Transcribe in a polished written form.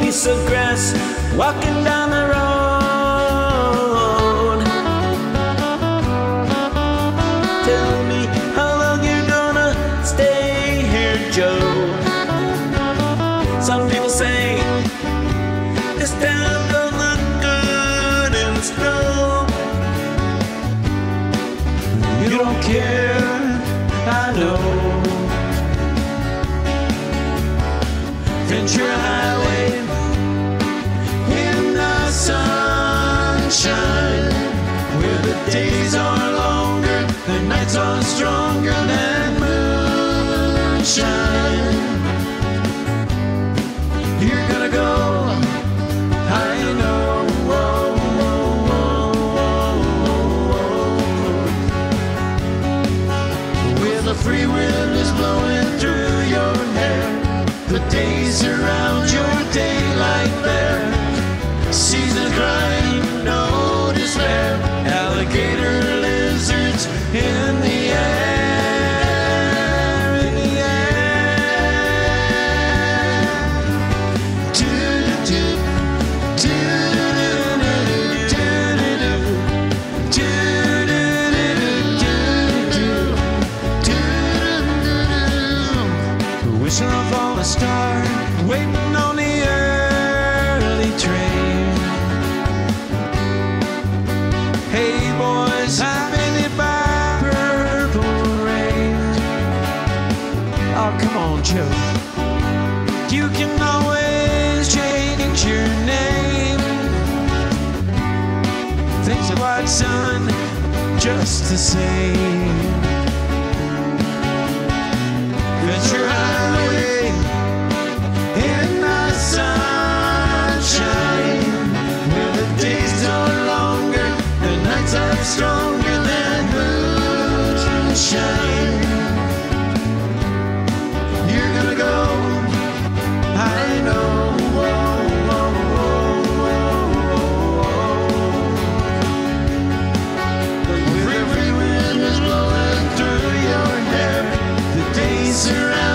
piece of grass, walking down the road. Tell me how long you're gonna stay here, Joe. Some people say this town don't look good in snow. You don't care, I know. Ventura Highway in the sunshine, where the days are longer, the nights are stronger than moonshine. You're gonna go, I know. Where the free wind is blowing through your hair, the days around your daylight there, season crying, no despair, alligator lizards in the air, in the air. Do-do-do, do-do-do, do-do-do, do-do-do, wishing upon a star, waiting on the early train. Hey boys, I'm in it by purple rain. Oh, come on, Joe. You can always change your name. Things are white, son, just the same. Ventura Highway in the sunshine, where the days are longer, the nights are stronger than moonshine. You're gonna go, I know. Where every wind is blowing through your hair, the days are